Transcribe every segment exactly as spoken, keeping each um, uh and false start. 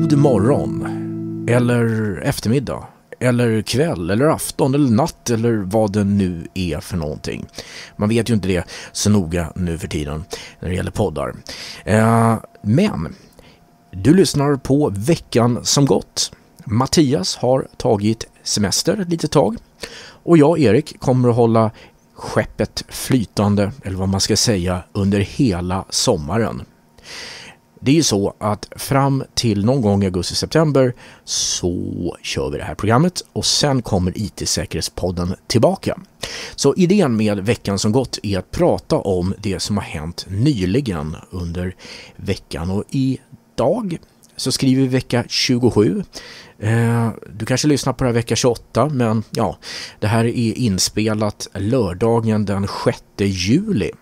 God morgon, eller eftermiddag, eller kväll, eller afton, eller natt, eller vad det nu är för någonting. Man vet ju inte det så noga nu för tiden när det gäller poddar. Eh, men du lyssnar på veckan som gått. Mattias har tagit semester ett litet tag. Och jag, Erik, kommer att hålla skeppet flytande, eller vad man ska säga, under hela sommaren. Det är ju så att fram till någon gång i augusti-september så kör vi det här programmet och sen kommer I T-säkerhetspodden tillbaka. Så idén med veckan som gått är att prata om det som har hänt nyligen under veckan. Och idag så skriver vi vecka tjugosju. Du kanske lyssnar på det här vecka tjugoåtta, men ja, det här är inspelat lördagen den sjätte juli.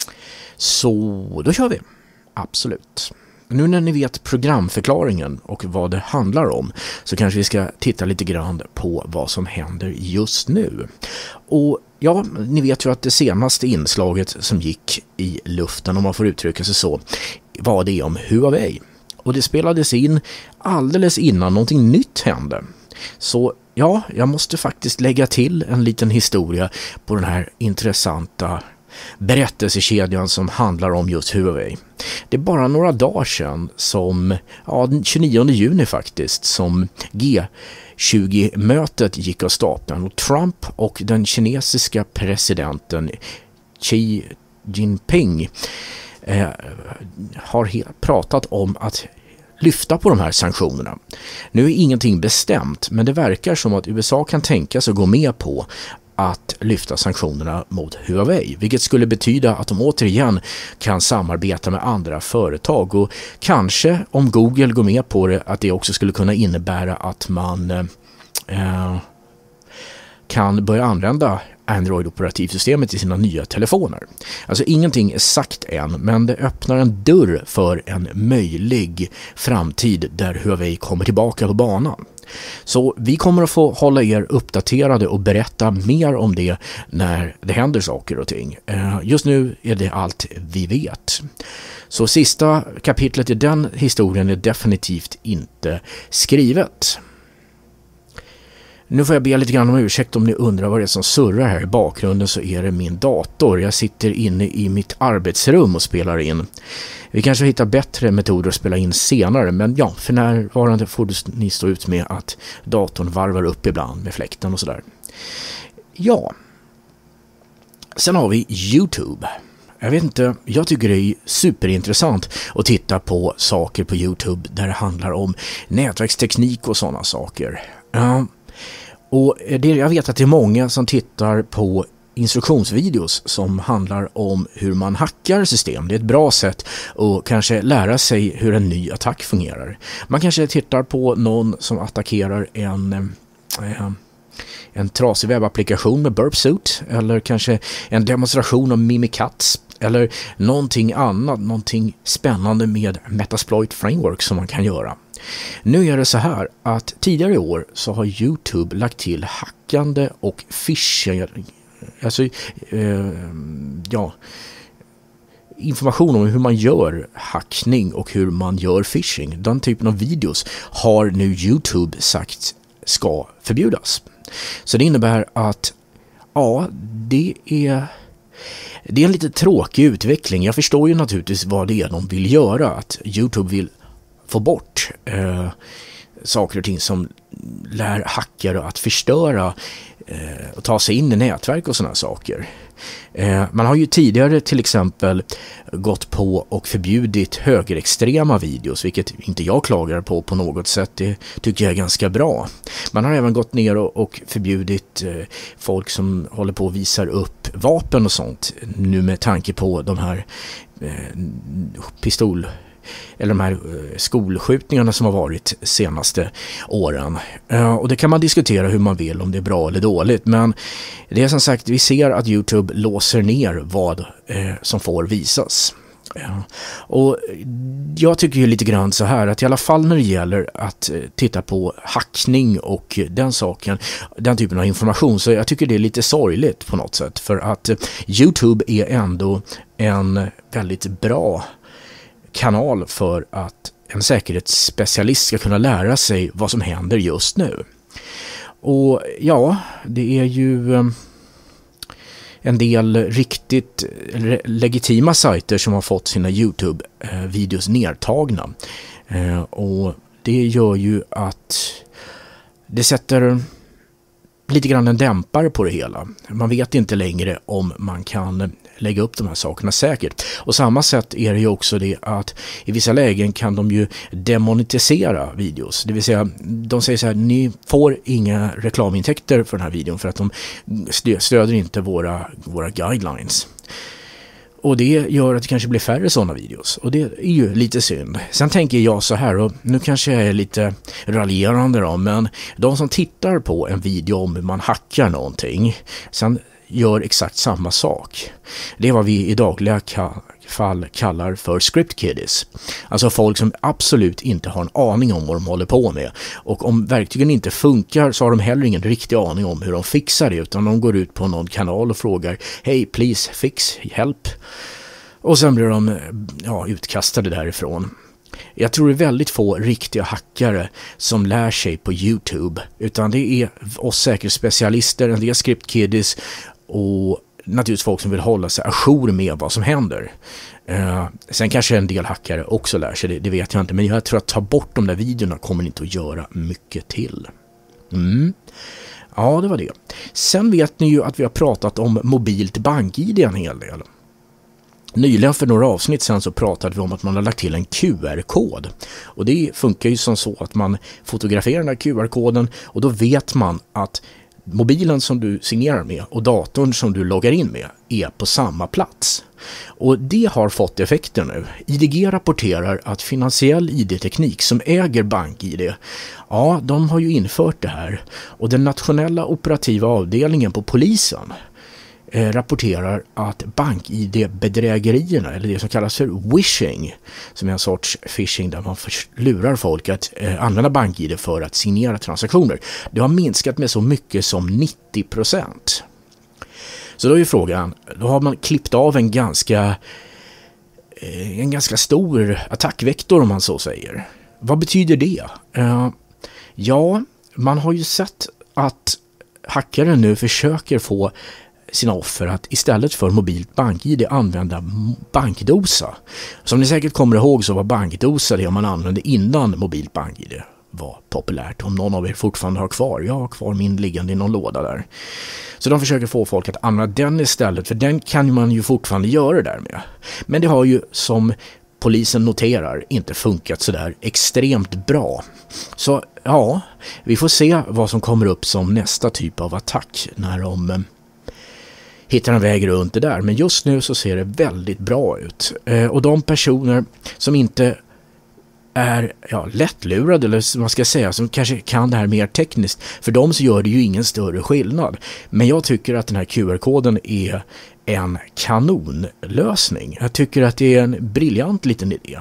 Så då kör vi. Absolut. Nu när ni vet programförklaringen och vad det handlar om så kanske vi ska titta lite grann på vad som händer just nu. Och ja, ni vet ju att det senaste inslaget som gick i luften, om man får uttrycka sig så, var det om Huawei. Och det spelades in alldeles innan någonting nytt hände. Så ja, jag måste faktiskt lägga till en liten historia på den här intressanta berättelsekedjan som handlar om just Huawei. Det är bara några dagar sedan som, ja, den tjugonionde juni faktiskt, som G tjugo-mötet gick av stapeln och Trump och den kinesiska presidenten Xi Jinping eh, har he- pratat om att lyfta på de här sanktionerna. Nu är ingenting bestämt, men det verkar som att U S A kan tänka sig att gå med på att lyfta sanktionerna mot Huawei, vilket skulle betyda att de återigen kan samarbeta med andra företag och kanske, om Google går med på det, att det också skulle kunna innebära att man eh, kan börja använda Android-operativsystemet i sina nya telefoner. Alltså ingenting är sagt än, men det öppnar en dörr för en möjlig framtid där Huawei kommer tillbaka på banan. Så vi kommer att få hålla er uppdaterade och berätta mer om det när det händer saker och ting. Just nu är det allt vi vet. Så sista kapitlet i den historien är definitivt inte skrivet. Nu får jag be lite grann om ursäkt om ni undrar vad det är som surrar här i bakgrunden, så är det min dator. Jag sitter inne i mitt arbetsrum och spelar in. Vi kanske hittar bättre metoder att spela in senare, men ja, för närvarande får ni stå ut med att datorn varvar upp ibland med fläkten och sådär. Ja, sen har vi YouTube. Jag vet inte, jag tycker det är superintressant att titta på saker på YouTube där det handlar om nätverksteknik och sådana saker. Uh, och det, jag vet att det är många som tittar på instruktionsvideos som handlar om hur man hackar system. Det är ett bra sätt att kanske lära sig hur en ny attack fungerar. Man kanske tittar på någon som attackerar en, eh, en trasig webbapplikation med Burpsuit, eller kanske en demonstration av Mimikatz, eller någonting annat, någonting spännande med Metasploit Framework som man kan göra. Nu är det så här att tidigare i år så har YouTube lagt till hackande och phishing, alltså eh, ja, information om hur man gör hackning och hur man gör phishing. Den typen av videos har nu YouTube sagt ska förbjudas. Så det innebär att ja, det är det är en lite tråkig utveckling. Jag förstår ju naturligtvis vad det är de vill göra, att YouTube vill få bort eh, saker och ting som lär hackare att förstöra eh, och ta sig in i nätverk och sådana saker. Eh, man har ju tidigare till exempel gått på och förbjudit högerextrema videos, vilket inte jag klagar på på något sätt. Det tycker jag är ganska bra. Man har även gått ner och, och förbjudit eh, folk som håller på och visar upp vapen och sånt, nu med tanke på de här eh, pistol eller de här skolskjutningarna som har varit senaste åren. Och det kan man diskutera hur man vill, om det är bra eller dåligt, men det är som sagt, vi ser att YouTube låser ner vad eh, som får visas. Ja. Och jag tycker ju lite grann så här att i alla fall när det gäller att titta på hackning och den saken, den typen av information, så jag tycker det är lite sorgligt på något sätt, för att YouTube är ändå en väldigt bra kanal för att en säkerhetsspecialist ska kunna lära sig vad som händer just nu. Och ja, det är ju en del riktigt legitima sajter som har fått sina YouTube-videos nedtagna. Och det gör ju att det sätter lite grann en dämpare på det hela. Man vet inte längre om man kan lägga upp de här sakerna säkert. Och samma sätt är det ju också det att i vissa lägen kan de ju demonetisera videos. Det vill säga, de säger så här, ni får inga reklamintäkter för den här videon för att de stöder inte våra, våra guidelines. Och det gör att det kanske blir färre sådana videos. Och det är ju lite synd. Sen tänker jag så här, och nu kanske jag är lite raljerande då, men de som tittar på en video om hur man hackar någonting, sen gör exakt samma sak. Det är vad vi i dagliga fall kallar för script kiddies. Alltså folk som absolut inte har en aning om vad de håller på med. Och om verktygen inte funkar så har de heller ingen riktig aning om hur de fixar det, utan de går ut på någon kanal och frågar "Hey, please fix, help." Och sen blir de ja, utkastade därifrån. Jag tror det är väldigt få riktiga hackare som lär sig på YouTube, utan det är oss säkerhetsspecialister, en del script kiddies och naturligtvis folk som vill hålla sig ajour med vad som händer. Uh, sen kanske en del hackare också lär sig, det, det vet jag inte, men jag tror att ta bort de där videorna kommer inte att göra mycket till. Mm. Ja, det var det. Sen vet ni ju att vi har pratat om mobilt bank-I D en hel del. Nyligen för några avsnitt sen så pratade vi om att man har lagt till en Q R-kod. Och det funkar ju som så att man fotograferar den här Q R-koden och då vet man att mobilen som du signerar med och datorn som du loggar in med är på samma plats. Och det har fått effekter nu. I D G rapporterar att Finansiell I D-teknik som äger bank-I D, ja, de har ju infört det här. Och den nationella operativa avdelningen på polisen Eh, rapporterar att bank-I D-bedrägerierna, eller det som kallas för wishing, som är en sorts phishing där man lurar folk att eh, använda bank-I D för att signera transaktioner, det har minskat med så mycket som nittio procent. Så då är ju frågan, då har man klippt av en ganska eh, en ganska stor attackvektor om man så säger. Vad betyder det? Eh, ja, man har ju sett att hackare nu försöker få sina offer att istället för mobilt bank-I D använda bankdosa. Som ni säkert kommer ihåg så var bankdosa det man använde innan mobilt bank-I D var populärt. Om någon av er fortfarande har kvar, jag har kvar min liggande i någon låda där. Så de försöker få folk att använda den istället, för den kan man ju fortfarande göra där med. Men det har ju, som polisen noterar, inte funkat så där extremt bra. Så ja, vi får se vad som kommer upp som nästa typ av attack när de hittar en väg runt det där. Men just nu så ser det väldigt bra ut. Eh, och de personer som inte är ja, lättlurade, eller som man ska säga, som kanske kan det här mer tekniskt, för dem så gör det ju ingen större skillnad. Men jag tycker att den här Q R-koden är en kanonlösning. Jag tycker att det är en briljant liten idé.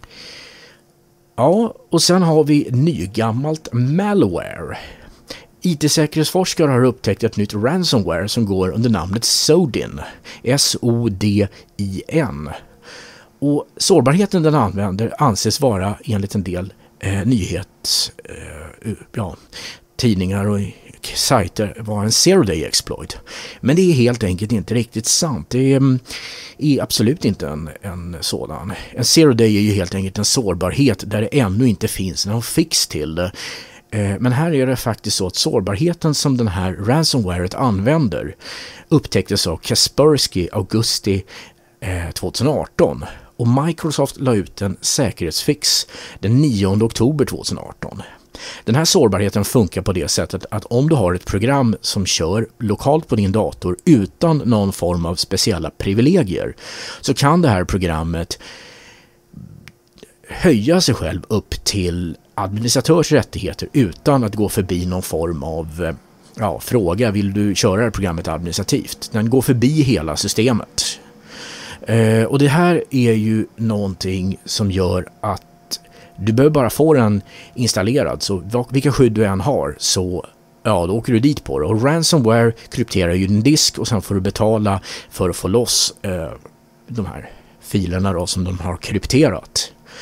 Ja, och sen har vi nygammalt malware. I T-säkerhetsforskare har upptäckt ett nytt ransomware som går under namnet Sodin. S O D I N. Och sårbarheten den använder anses vara enligt en del eh, nyhets eh, ja, tidningar och sajter vara en zero-day exploit. Men det är helt enkelt inte riktigt sant. Det är, är absolut inte en, en sådan. En zero-day är ju helt enkelt en sårbarhet där det ännu inte finns någon fix till det. Men här är det faktiskt så att sårbarheten som den här ransomwaret använder upptäcktes av Kaspersky augusti tjugoarton. Och Microsoft la ut en säkerhetsfix den nionde oktober tjugoarton. Den här sårbarheten funkar på det sättet att om du har ett program som kör lokalt på din dator utan någon form av speciella privilegier, så kan det här programmet höja sig själv upp till administratörs rättigheter utan att gå förbi någon form av ja, fråga, vill du köra programmet administrativt? Den går förbi hela systemet. Eh, och det här är ju någonting som gör att du behöver bara få den installerad, så vilka skydd du än har så ja, då åker du dit på det. Och ransomware krypterar ju din disk och sen får du betala för att få loss eh, de här filerna då, som de har krypterat.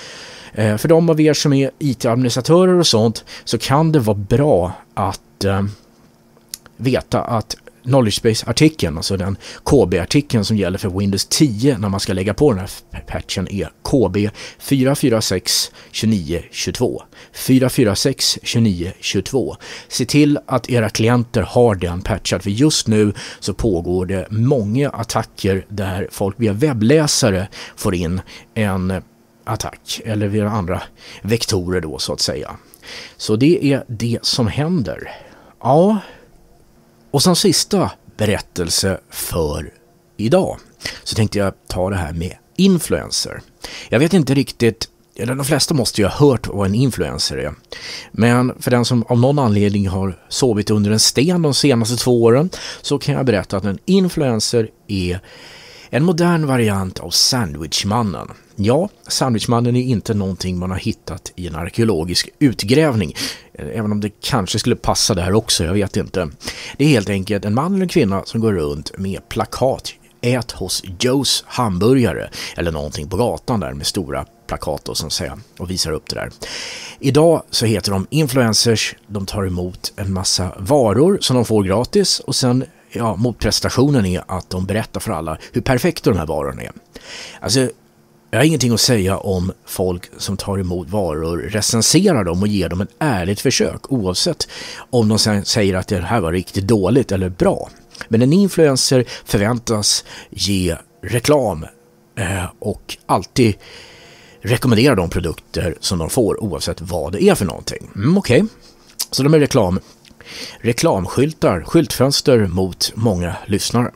Eh, för de av er som är I T-administratörer och sånt så kan det vara bra att eh, veta att Knowledge Base-artikeln, alltså den K B-artikeln som gäller för Windows tio när man ska lägga på den här patchen är K B fyra fyra sex två nio två två. fyra fyra sex två nio två två. Se till att era klienter har den patchad, för just nu så pågår det många attacker där folk via webbläsare får in en attack eller via andra vektorer då så att säga. Så det är det som händer. Ja. Och som sista berättelse för idag så tänkte jag ta det här med influencer. Jag vet inte riktigt, eller de flesta måste ju ha hört vad en influencer är. Men för den som av någon anledning har sovit under en sten de senaste två åren så kan jag berätta att en influencer är en modern variant av Sandwichmannen. Ja, Sandwichmannen är inte någonting man har hittat i en arkeologisk utgrävning. Även om det kanske skulle passa där också, jag vet inte. Det är helt enkelt en man eller en kvinna som går runt med plakat. Ät hos Joes hamburgare eller någonting på gatan där med stora plakat och, som säger, och visar upp det där. Idag så heter de influencers. De tar emot en massa varor som de får gratis och sen ja, motprestationen är att de berättar för alla hur perfekta de här varorna är. Alltså, jag har ingenting att säga om folk som tar emot varor, recenserar dem och ger dem ett ärligt försök oavsett om de sen säger att det här var riktigt dåligt eller bra. Men en influencer förväntas ge reklam eh, och alltid rekommendera de produkter som de får oavsett vad det är för någonting. Mm, Okej, okay. Så de är reklam. Reklamskyltar, skyltfönster mot många lyssnare.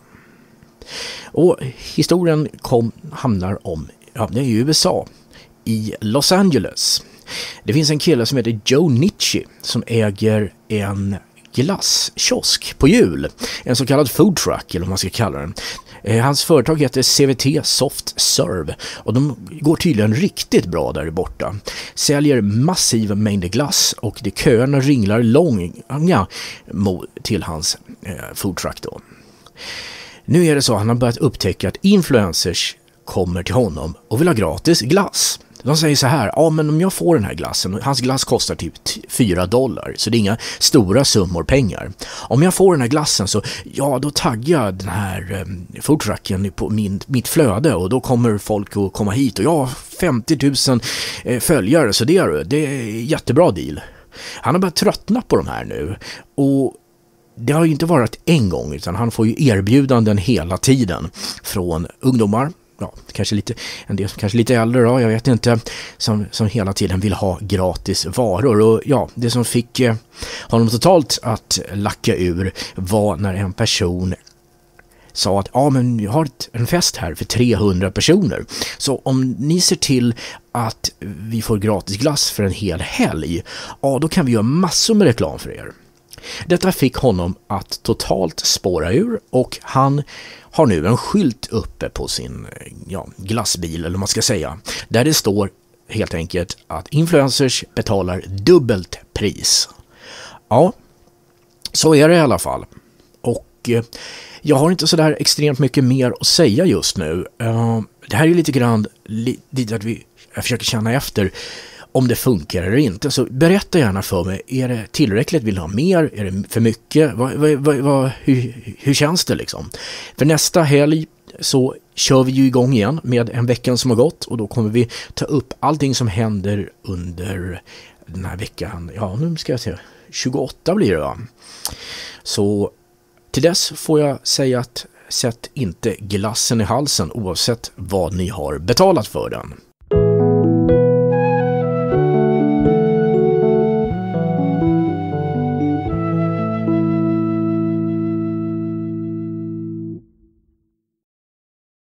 Och historien kom, hamnar om, ja, det är i U S A, i Los Angeles. Det finns en kille som heter Joe Nietzsche som äger en glasskiosk på hjul. En så kallad food truck eller vad man ska kalla den. Hans företag heter C V T Soft Serve och de går tydligen riktigt bra där borta. Säljer massiva mängder glass och det köerna ringlar långa till hans food truck då. Nu är det så att han har börjat upptäcka att influencers kommer till honom och vill ha gratis glass. De säger så här, ja men om jag får den här glassen, hans glass kostar typ fyra dollar så det är inga stora summor pengar. Om jag får den här glassen så, ja då taggar jag den här eh, foodtrucken på min, mitt flöde och då kommer folk att komma hit och jag har femtio tusen eh, följare så det är, det är jättebra deal. Han har börjat tröttna på de här nu och det har ju inte varit en gång utan han får ju erbjudanden hela tiden från ungdomar. Ja, kanske lite, en del kanske lite äldre då, jag vet inte, som, som hela tiden vill ha gratis varor. Och ja, det som fick eh, honom totalt att lacka ur var när en person sa att ja men jag har ett, en fest här för trehundra personer. Så om ni ser till att vi får gratis glass för en hel helg, ja då kan vi göra massor med reklam för er. Detta fick honom att totalt spåra ur och han har nu en skylt uppe på sin ja, glassbil eller vad man ska säga. Där det står helt enkelt att influencers betalar dubbelt pris. Ja, så är det i alla fall. Och eh, jag har inte så där extremt mycket mer att säga just nu. Uh, det här är ju lite grann lite att vi jag försöker känna efter om det funkar eller inte. Så berätta gärna för mig, är det tillräckligt? Vill du ha mer? Är det för mycket? Vad, vad, vad, hur, hur känns det liksom? För nästa helg så kör vi ju igång igen med en veckan som har gått och då kommer vi ta upp allting som händer under den här veckan. Ja, nu ska jag se. tjugoåtta blir det va? Så till dess får jag säga att sätt inte glassen i halsen oavsett vad ni har betalat för den.